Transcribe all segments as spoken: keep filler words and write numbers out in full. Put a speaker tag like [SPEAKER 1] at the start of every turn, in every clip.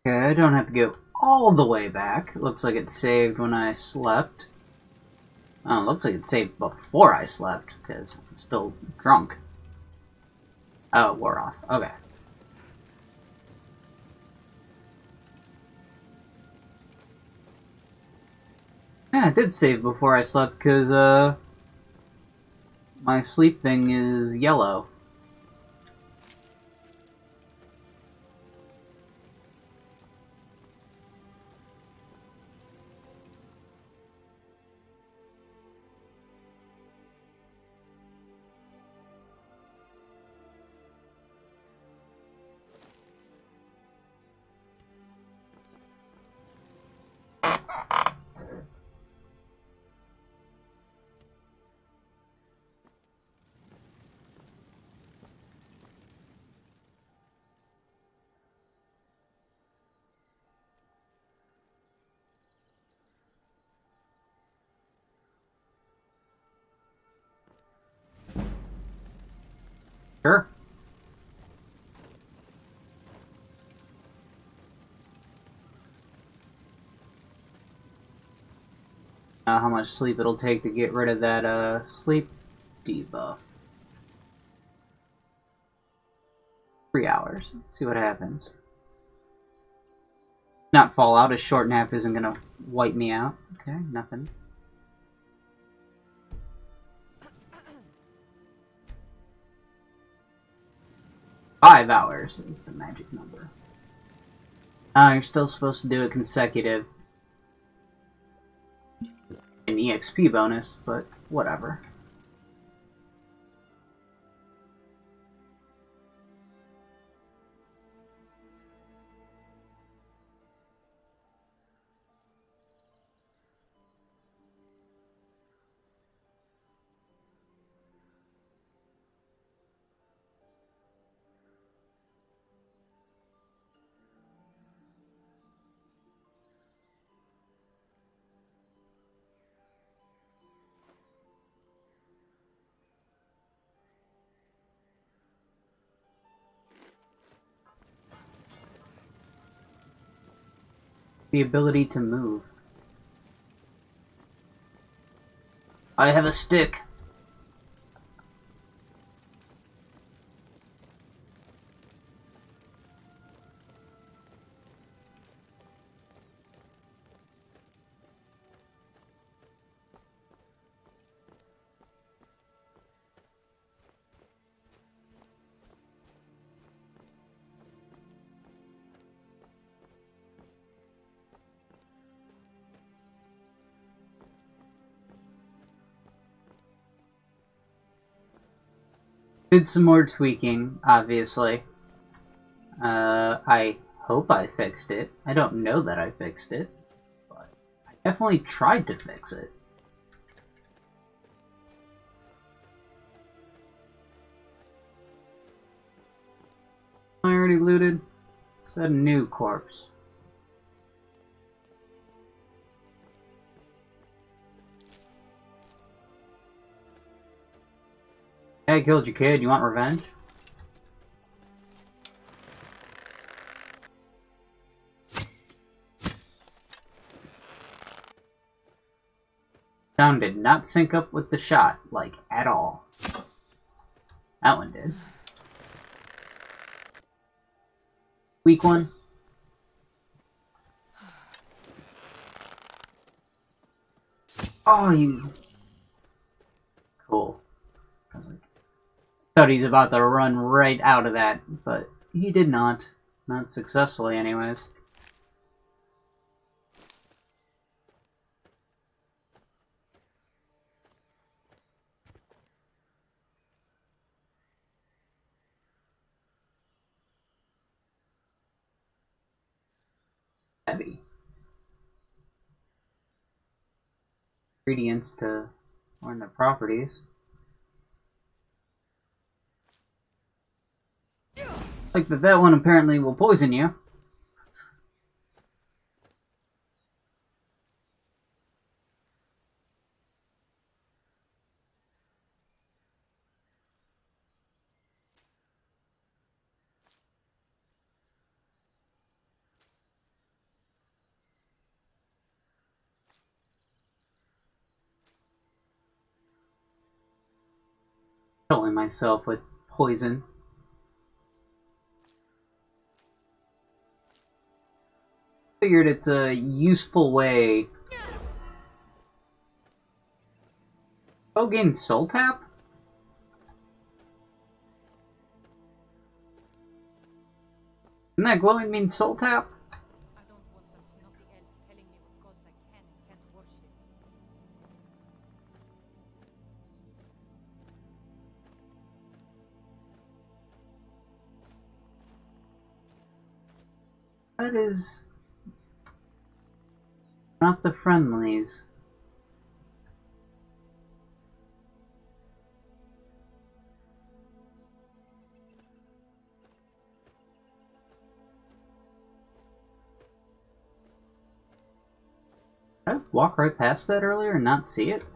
[SPEAKER 1] Okay, I don't have to go all the way back. It looks like it saved when I slept. Oh, it looks like it saved before I slept, because I'm still drunk. Oh, it wore off. Okay. Yeah, it did save before I slept, because, uh... my sleep thing is yellow. Sure. Uh, how much sleep it'll take to get rid of that, uh, sleep debuff. Three hours. Let's see what happens. Not Fallout, a short nap isn't gonna wipe me out. Okay, nothing. Five hours is the magic number. Uh, you're still supposed to do it consecutive. An E X P bonus, but whatever. The ability to move. I have a stick. Did some more tweaking, obviously. Uh, I hope I fixed it. I don't know that I fixed it, but I definitely tried to fix it. I already looted. It's a new corpse. Hey, I killed your kid. You want revenge? Sound did not sync up with the shot, like, at all. That one did. Weak one. Oh, you... Cool. I was like... thought he's about to run right out of that, but he did not. Not successfully, anyways. Heavy. Ingredients to learn the properties. Like that that one apparently will poison you. Killing myself with poison. Figured it's a useful way. Oh, gain soul tap? Doesn't that glowing mean soul tap?
[SPEAKER 2] I don't want some snotty elf telling me what gods I can and can't worship.
[SPEAKER 1] That is not the friendlies. Did I walk right past that earlier and not see it?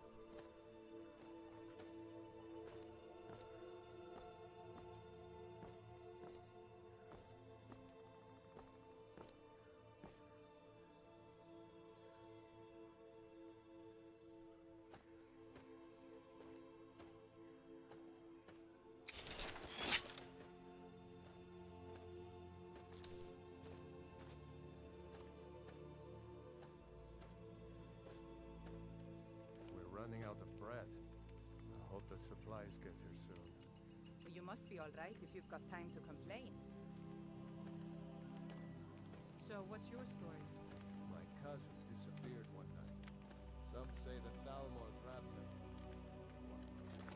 [SPEAKER 3] Running out of bread. I hope the supplies get here soon.
[SPEAKER 2] You must be all right if you've got time to complain. So, what's your story?
[SPEAKER 3] My cousin disappeared one night. Some say that Thalmor grabbed him. Wasn't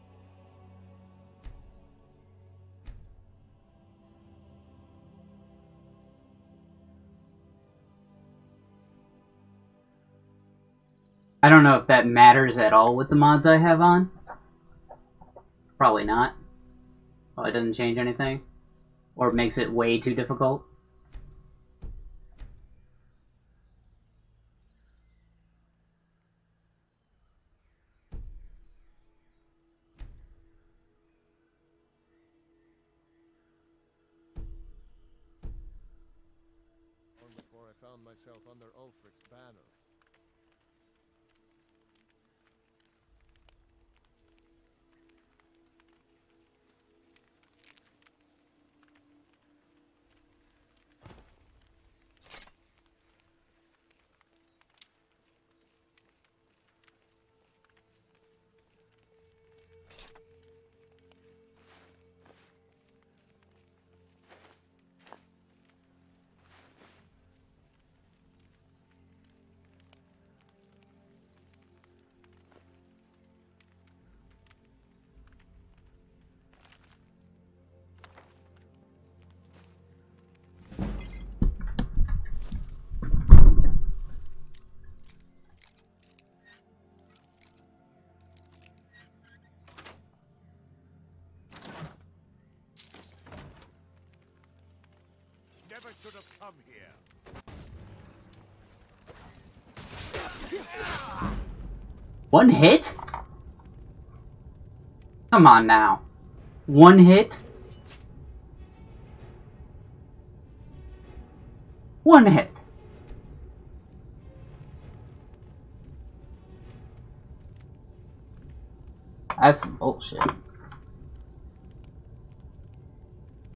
[SPEAKER 1] I don't know if that matters at all with the mods I have on. Probably not. Oh, it doesn't change anything. Or it makes it way too difficult.
[SPEAKER 3] long before I found myself under Ulfric's banner. Never should have come here.
[SPEAKER 1] One hit? Come on now. One hit? One hit. That's some bullshit.